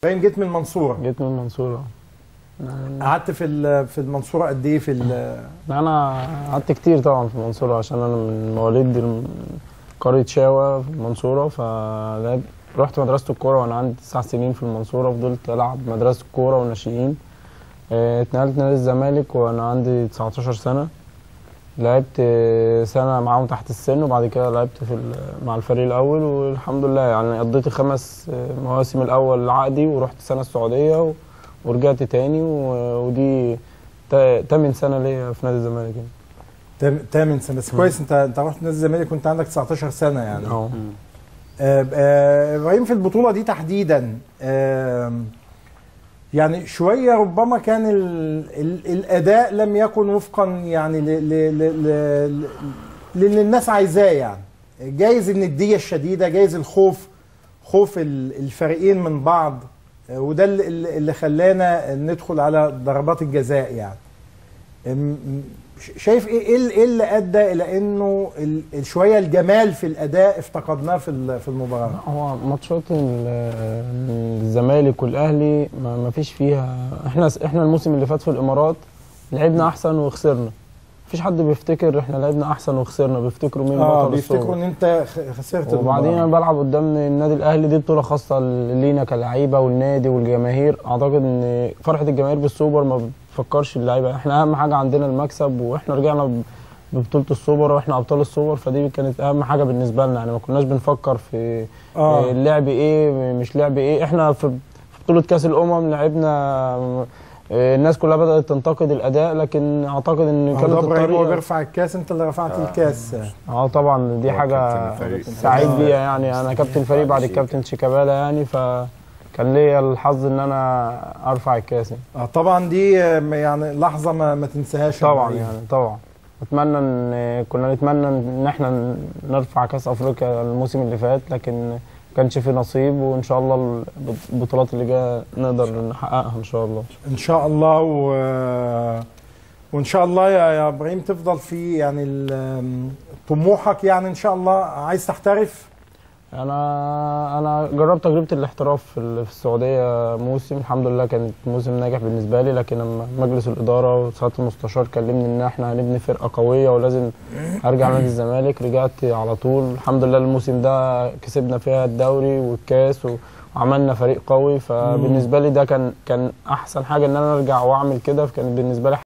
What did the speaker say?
فاهم. جيت من المنصوره؟ جيت من المنصوره. قعدت في المنصوره قد ايه انا قعدت كتير طبعا في المنصوره، عشان انا من مواليد قريه شاوه في المنصوره. رحت مدرسه الكوره وانا عندي 9 سنين في المنصوره، فضلت العب مدرسه الكوره والناشئين. اتنقلت نادي الزمالك وانا عندي 19 سنه، لعبت سنه معاهم تحت السن، وبعد كده لعبت مع الفريق الاول، والحمد لله يعني قضيت 5 مواسم الاول عقدي، ورحت سنه السعوديه ورجعت تاني، ودي 8 سنه ليا في نادي الزمالك يعني. 8 سنه بس. كويس. انت رحت نادي الزمالك وانت عندك 19 سنه يعني. ابراهيم، في البطوله دي تحديدا يعني شويه ربما كان الاداء لم يكن وفقا يعني للي الناس عايزاه يعني. جايز النديه الشديده، جايز خوف الفريقين من بعض، وده اللي خلانا ندخل على ضربات الجزاء يعني. شايف ايه اللي ادى الى انه شويه الجمال في الاداء افتقدناه في المباراه؟ هو ماتشات الزمالك والاهلي ما فيش فيها. احنا الموسم اللي فات في الامارات لعبنا احسن وخسرنا. مفيش حد بيفتكر احنا لعبنا احسن وخسرنا، بيفتكروا مين بطل الصوره. بيفتكروا ان انت خسرت. وبعدين انا بلعب قدام النادي الاهلي، دي بطوله خاصه لينا كلاعيبه والنادي والجماهير. اعتقد ان فرحه الجماهير بالسوبر ما بتفكرش اللعيبه. احنا اهم حاجه عندنا المكسب، واحنا رجعنا ببطوله السوبر واحنا ابطال السوبر، فدي كانت اهم حاجه بالنسبه لنا يعني. ما كناش بنفكر في اللعب ايه مش لعب ايه. احنا في بطوله كاس الامم لعبنا، الناس كلها بدأت تنتقد الأداء، لكن أعتقد إن كانت الطريقة هو بيرفع الكاس، أنت اللي رفعت الكاس. طبعا دي حاجة سعيد بيها يعني. أنا كابتن الفريق بعد الكابتن شيكابالا يعني، فكان ليا الحظ إن أنا أرفع الكاس يعني. طبعا دي يعني لحظة ما تنساهاش طبعا يعني. طبعا كنا نتمنى إن إحنا نرفع كاس أفريقيا الموسم اللي فات، لكن كانش في نصيب، وان شاء الله البطولات اللي جايه نقدر نحققها ان شاء الله. ان شاء الله. وان شاء الله يا ابراهيم تفضل في يعني طموحك يعني. ان شاء الله عايز تحترف. انا جربت تجربه الاحتراف في السعوديه موسم، الحمد لله كانت موسم ناجح بالنسبه لي، لكن لما مجلس الاداره وسعاده المستشار كلمني ان احنا هنبني فرقه قويه ولازم ارجع نادي الزمالك، رجعت على طول. الحمد لله الموسم ده كسبنا فيها الدوري والكاس وعملنا فريق قوي، فبالنسبه لي ده كان احسن حاجه ان انا ارجع واعمل كده، فكانت بالنسبه لي